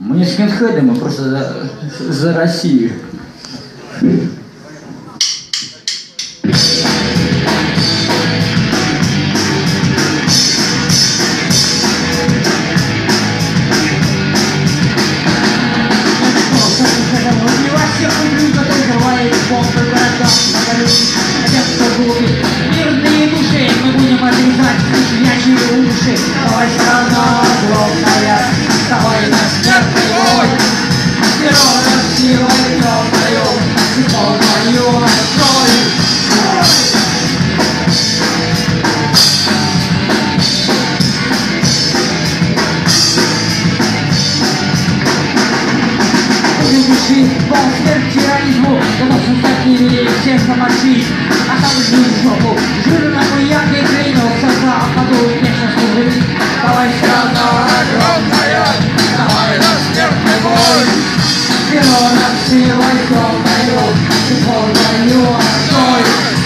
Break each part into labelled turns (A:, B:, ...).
A: Мы не скинхеды, мы просто за Россию.
B: Мирные души, мы будем отрезать щенячьи уши. Давай, страна огромная, давай на смертный бой. Героя силой темною, ты полною открой. Души, пол смерть тиранизму, доносим такие всех помочи. А там жир в жопу, жир на хуяк и клейнул сорта, подует вечно служить. Давай, страна огромная, давай на смертный бой. Героя силой темною, ты полною открой.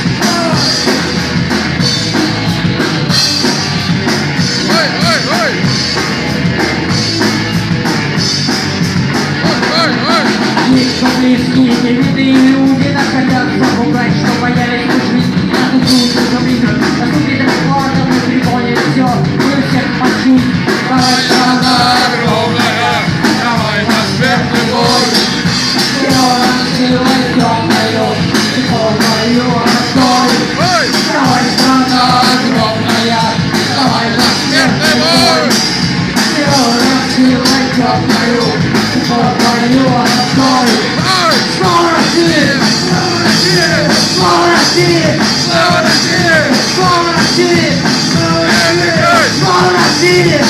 B: Никто близкие, невидные люди находятся пугать, что боялись пушить. На ту службу заблизок, на ступе бесплатно, мы припомнили все, мы всех мочить. Давай, страна огромная, давай на смертный бой. Героя силой темною, ты полною открой. Давай, страна огромная, давай на смертный бой. Героя силой темною, ты полною открой. Слава России! Слава России! Слава России! Слава России! Слава России!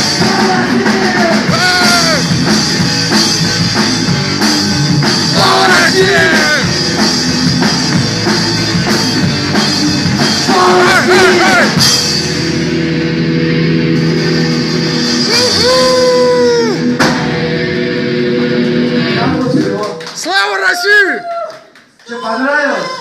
B: Слава России! Слава России!
C: Слава России!
A: Что, понравилось?